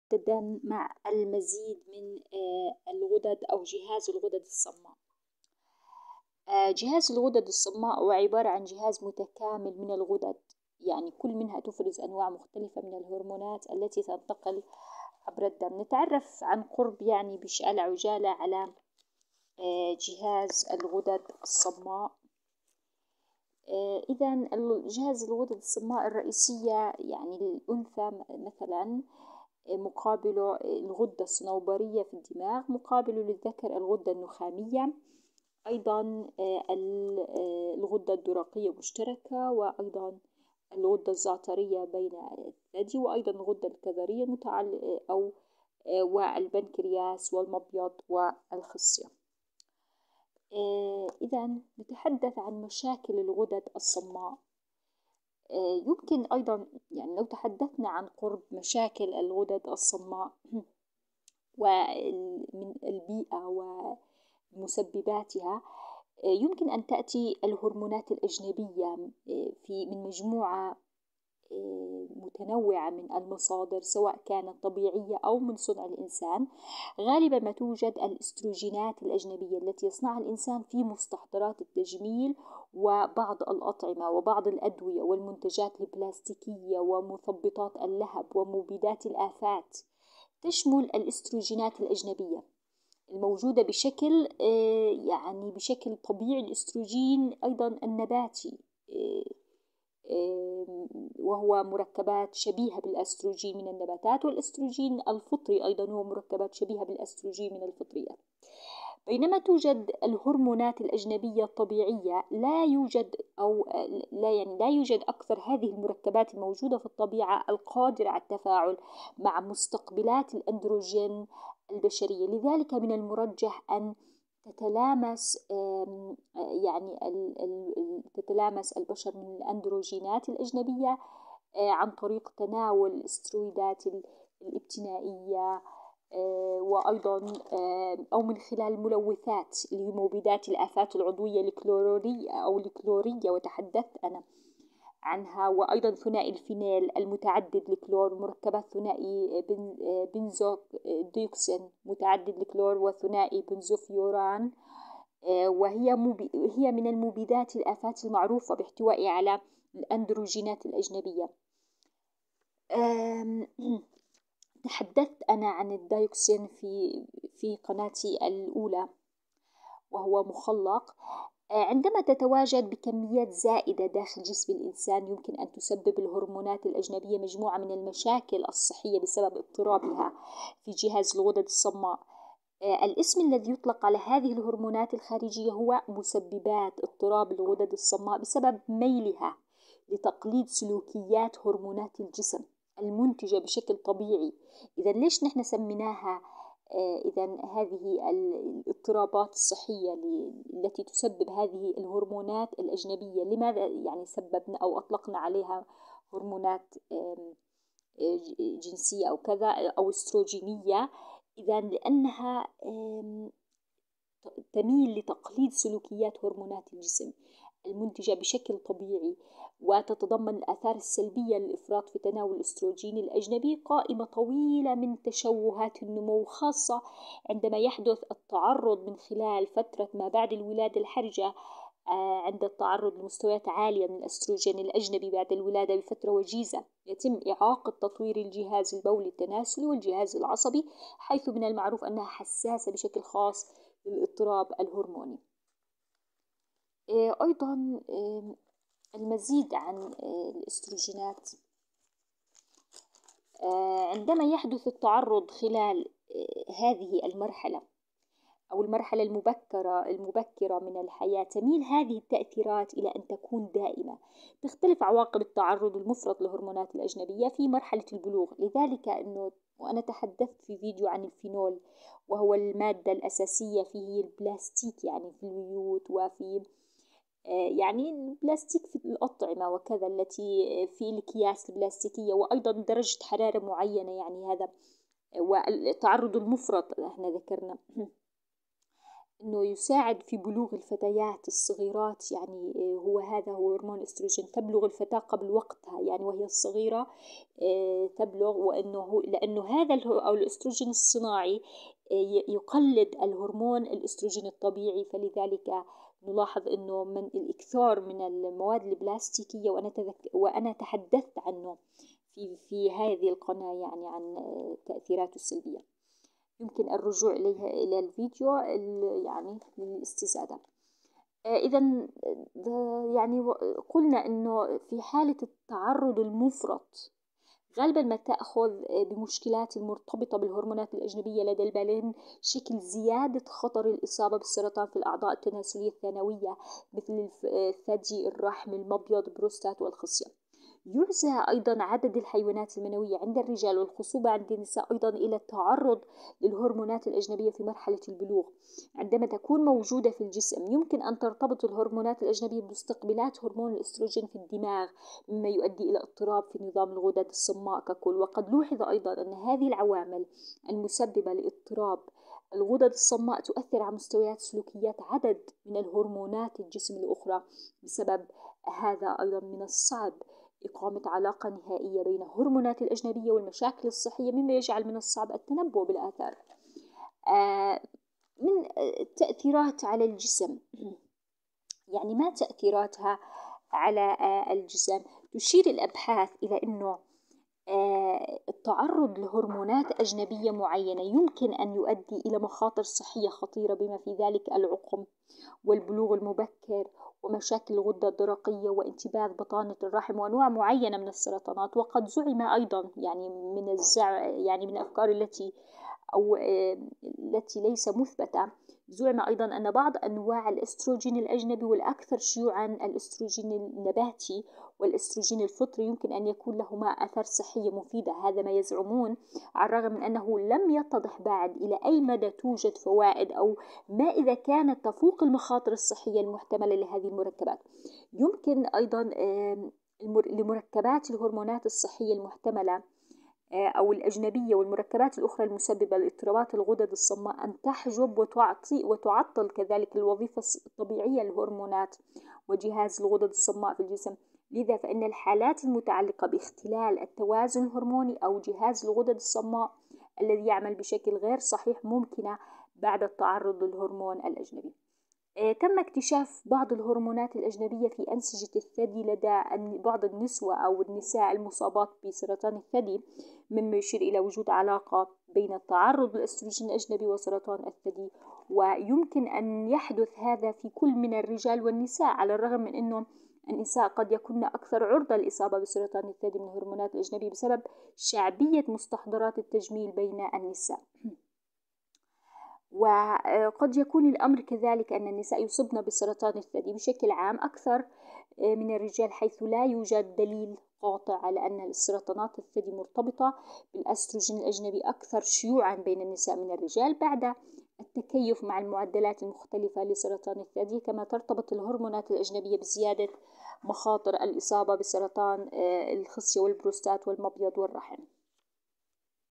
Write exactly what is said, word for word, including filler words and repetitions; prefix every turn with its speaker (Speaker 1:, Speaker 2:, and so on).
Speaker 1: محددا مع المزيد من الغدد أو جهاز الغدد الصماء. جهاز الغدد الصماء هو عبارة عن جهاز متكامل من الغدد، يعني كل منها تفرز أنواع مختلفة من الهرمونات التي تنتقل عبر الدم. نتعرف عن قرب يعني بشكل عجالة على جهاز الغدد الصماء. إذا جهاز الغدد الصماء الرئيسية يعني الأنثى مثلا مقابله الغدة الصنوبرية في الدماغ، مقابله للذكر الغدة النخامية، أيضا الغدة الدرقية مشتركة، وأيضا الغدة الزعترية بين الثدي، وأيضا الغدة الكظرية المتعلقة أو والبنكرياس والمبيض والخصية. إذا نتحدث عن مشاكل الغدد الصماء. يمكن أيضا يعني لو تحدثنا عن قرب مشاكل الغدد الصماء ومن البيئة ومسبباتها، يمكن أن تأتي الهرمونات الأجنبية في من مجموعة متنوعة من المصادر، سواء كانت طبيعية أو من صنع الإنسان. غالبا ما توجد الاستروجينات الأجنبية التي يصنعها الإنسان في مستحضرات التجميل وبعض الأطعمة وبعض الأدوية والمنتجات البلاستيكية ومثبطات اللهب ومبيدات الآفات. تشمل الاستروجينات الأجنبية الموجودة بشكل يعني بشكل طبيعي الاستروجين أيضا النباتي، وهو مركبات شبيهة بالأستروجين من النباتات، والأستروجين الفطري أيضا هو مركبات شبيهة بالأستروجين من الفطريات. بينما توجد الهرمونات الأجنبية الطبيعية لا يوجد أو لا يعني لا يوجد أكثر هذه المركبات الموجودة في الطبيعة القادرة على التفاعل مع مستقبلات الأندروجين البشرية. لذلك من المرجح أن تتلامس يعني تتلامس البشر من الأندروجينات الأجنبية عن طريق تناول الاسترويدات الابتنائية، وأيضا أو من خلال الملوثات اللي هي مبيدات الآفات العضوية الكلورورية أو الكلورية، وتحدثت أنا عنها، وأيضا ثنائي الفينيل المتعدد الكلور، مركبات ثنائي بنزو ديوكسين متعدد الكلور، وثنائي بنزوفيوران، وهي مبي... هي من المبيدات الآفات المعروفة باحتوائها على الأندروجينات الأجنبية. تحدثت أنا عن الدايوكسين في في قناتي الأولى، وهو مخلق. عندما تتواجد بكميات زائدة داخل جسم الإنسان يمكن أن تسبب الهرمونات الأجنبية مجموعة من المشاكل الصحية بسبب اضطرابها في جهاز الغدد الصماء. الاسم الذي يطلق على هذه الهرمونات الخارجية هو مسببات اضطراب الغدد الصماء بسبب ميلها لتقليد سلوكيات هرمونات الجسم المنتجة بشكل طبيعي. إذا ليش نحن سميناها إذا هذه الاضطرابات الصحية التي تسبب هذه الهرمونات الأجنبية؟ لماذا يعني سببنا أو أطلقنا عليها هرمونات جنسية أو كذا أو استروجينية؟ إذا لأنها تميل لتقليد سلوكيات هرمونات الجسم المنتجة بشكل طبيعي، وتتضمن الآثار السلبية للإفراط في تناول الأستروجين الأجنبي قائمة طويلة من تشوهات النمو، خاصة عندما يحدث التعرض من خلال فترة ما بعد الولادة الحرجة، عند التعرض لمستويات عالية من الأستروجين الأجنبي بعد الولادة بفترة وجيزة يتم إعاقة تطوير الجهاز البولي التناسلي والجهاز العصبي، حيث من المعروف أنها حساسة بشكل خاص للاضطراب الهرموني. أيضا المزيد عن الأستروجينات، عندما يحدث التعرض خلال هذه المرحلة أو المرحلة المبكرة المبكرة من الحياة، تميل هذه التأثيرات إلى أن تكون دائمة. تختلف عواقب التعرض المفرط للهرمونات الأجنبية في مرحلة البلوغ. لذلك أنه وأنا تحدثت في فيديو عن الفينول، وهو المادة الأساسية فيه البلاستيك يعني في البيوت وفي يعني البلاستيك في الأطعمة وكذا التي في الأكياس البلاستيكية، وأيضا درجة حرارة معينة، يعني هذا والتعرض المفرط احنا ذكرنا. أنه يساعد في بلوغ الفتيات الصغيرات، يعني هو هذا هو هرمون الاستروجين. تبلغ الفتاة قبل وقتها يعني وهي الصغيرة تبلغ، وأنه لأنه هذا أو الاستروجين الصناعي يقلد الهرمون الاستروجين الطبيعي، فلذلك نلاحظ أنه من الإكثار من المواد البلاستيكية، وأنا وأنا تحدثت عنه في في هذه القناة يعني عن تأثيراته السلبية، يمكن الرجوع إليها إلى الفيديو يعني للاستزادة. إذا يعني قلنا إنه في حالة التعرض المفرط غالبا ما تأخذ بمشكلات المرتبطة بالهرمونات الأجنبية لدى البالغين شكل زيادة خطر الإصابة بالسرطان في الأعضاء التناسلية الثانوية مثل الثدي، الرحم، المبيض، البروستات والخصية. يرجى أيضا عدد الحيوانات المنوية عند الرجال والخصوبة عند النساء أيضا إلى التعرض للهرمونات الأجنبية في مرحلة البلوغ. عندما تكون موجودة في الجسم يمكن أن ترتبط الهرمونات الأجنبية باستقبالات هرمون الأستروجين في الدماغ، مما يؤدي إلى اضطراب في نظام الغدد الصماء ككل. وقد لوحظ أيضا أن هذه العوامل المسببة لاضطراب الغدد الصماء تؤثر على مستويات سلوكيات عدد من الهرمونات الجسم الأخرى. بسبب هذا أيضا من الصعب إقامة علاقة نهائية بين الهرمونات الأجنبية والمشاكل الصحية، مما يجعل من الصعب التنبؤ بالآثار. آه من التأثيرات على الجسم، يعني ما تأثيراتها على آه الجسم؟ تشير الأبحاث إلى أنه آه التعرض لهرمونات أجنبية معينة يمكن أن يؤدي إلى مخاطر صحية خطيرة، بما في ذلك العقم والبلوغ المبكر ومشاكل الغدة الدرقية وانتباه بطانة الرحم وأنواع معينة من السرطانات. وقد زعم أيضا يعني من الزع يعني من الأفكار التي أو التي ليس مثبتة، زعم أيضا أن بعض أنواع الاستروجين الأجنبي والأكثر شيوعا الاستروجين النباتي والاستروجين الفطري يمكن أن يكون لهما أثر صحية مفيدة. هذا ما يزعمون، على الرغم من أنه لم يتضح بعد إلى أي مدى توجد فوائد أو ما إذا كانت تفوق المخاطر الصحية المحتملة لهذه المركبات. يمكن أيضا لمركبات الهرمونات الصحية المحتملة أو الأجنبية والمركبات الأخرى المسببة لاضطرابات الغدد الصماء أن تحجب وتعطي وتعطل كذلك الوظيفة الطبيعية للهرمونات وجهاز الغدد الصماء في الجسم. لذا فإن الحالات المتعلقة باختلال التوازن الهرموني أو جهاز الغدد الصماء الذي يعمل بشكل غير صحيح ممكنة بعد التعرض للهرمون الأجنبي. تم اكتشاف بعض الهرمونات الأجنبية في أنسجة الثدي لدى بعض النسوة أو النساء المصابات بسرطان الثدي، مما يشير إلى وجود علاقة بين التعرض للأستروجين الأجنبي وسرطان الثدي. ويمكن أن يحدث هذا في كل من الرجال والنساء، على الرغم من أنه النساء قد يكون أكثر عرضة للإصابة بسرطان الثدي من الهرمونات الأجنبية بسبب شعبية مستحضرات التجميل بين النساء. وقد يكون الأمر كذلك أن النساء يصبن بسرطان الثدي بشكل عام أكثر من الرجال، حيث لا يوجد دليل قاطع على أن سرطانات الثدي مرتبطة بالأستروجين الأجنبي أكثر شيوعا بين النساء من الرجال بعد التكيف مع المعدلات المختلفة لسرطان الثدي. كما ترتبط الهرمونات الأجنبية بزيادة مخاطر الإصابة بسرطان الخصية والبروستات والمبيض والرحم.